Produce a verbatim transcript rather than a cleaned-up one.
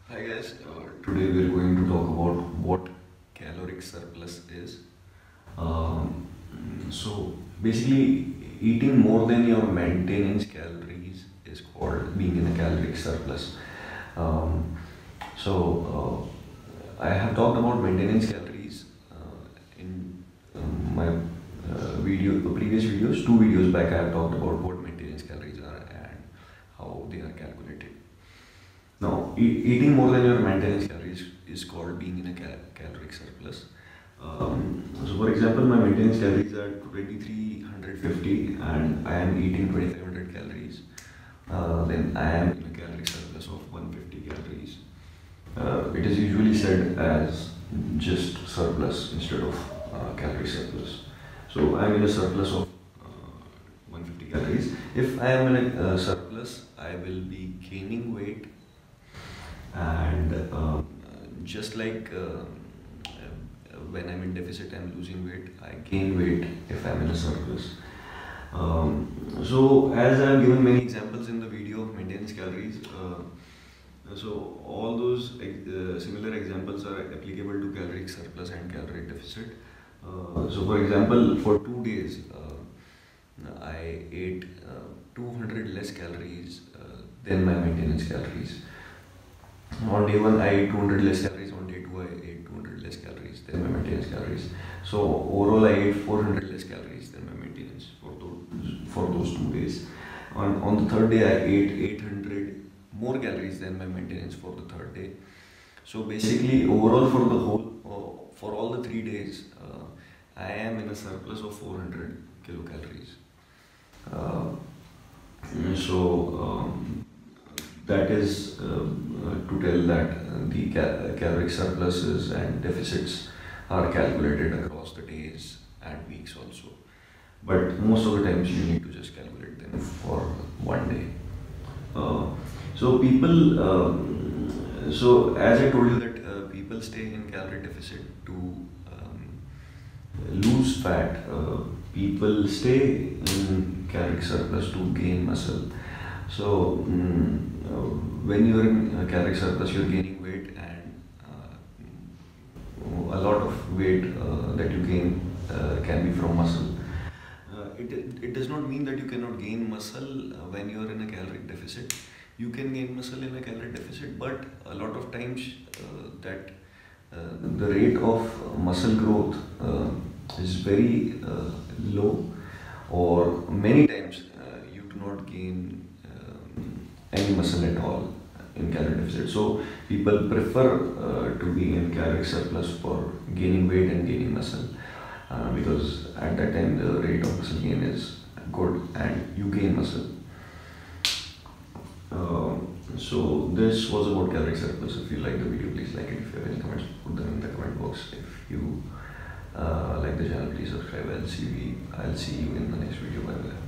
Hi guys, uh, today we're going to talk about what caloric surplus is. Um, so basically, eating more than your maintenance calories is called being in a caloric surplus. Um, so uh, I have talked about maintenance calories uh, in um, my uh, video, previous videos. Two videos back, I have talked about what maintenance calories are and how they are calculated. Now, e- eating more than your maintenance calories is called being in a cal- caloric surplus. Um, so, for example, my maintenance calories are twenty-three fifty and I am eating twenty-five hundred calories. Uh, then I am in a caloric surplus of one hundred fifty calories. Uh, it is usually said as just surplus instead of uh, calorie surplus. So, I am in a surplus of uh, one hundred fifty calories. If I am in a uh, surplus, I will be gaining weight and uh, just like uh, uh, when I'm in deficit, I'm losing weight. I gain weight if I'm in a surplus. Um, so, as I've given many examples in the video of maintenance calories, uh, so all those uh, similar examples are applicable to caloric surplus and caloric deficit. Uh, so, for example, for two days, uh, I ate uh, two hundred less calories uh, than my maintenance calories. On day one, I ate two hundred less calories. On day two, I ate two hundred less calories than my maintenance calories. So overall, I ate four hundred less calories than my maintenance for those, for those two days. On, on the third day, I ate eight hundred more calories than my maintenance for the third day. So basically, overall for the whole, uh, for all the three days, uh, I am in a surplus of four hundred kilocalories. Uh, so um, that is uh, to tell that uh, the cal- caloric surpluses and deficits are calculated across the days and weeks also. But most of the times you need to just calculate them for one day. Uh, so people, um, so as I told you that uh, people stay in calorie deficit to um, lose fat. Uh, people stay in caloric surplus to gain muscle. So mm, uh, when you're in uh, caloric surplus, you're gaining weight, and uh, a lot of weight uh, that you gain uh, can be from muscle. Uh, it, it does not mean that you cannot gain muscle uh, when you are in a caloric deficit. You can gain muscle in a caloric deficit, but a lot of times uh, that uh, the rate of muscle growth uh, is very uh, low, or many times uh, you do not gain um, any muscle at all in calorie deficit. So people prefer uh, to be in caloric surplus for gaining weight and gaining muscle uh, because at that time the rate of muscle gain is good and you gain muscle. Um, so this was about caloric surplus. If you like the video, please like it. If you have any comments, put them in the comment box. If you uh, like the channel, please subscribe. I'll see you. I'll see you in the next video. Bye bye.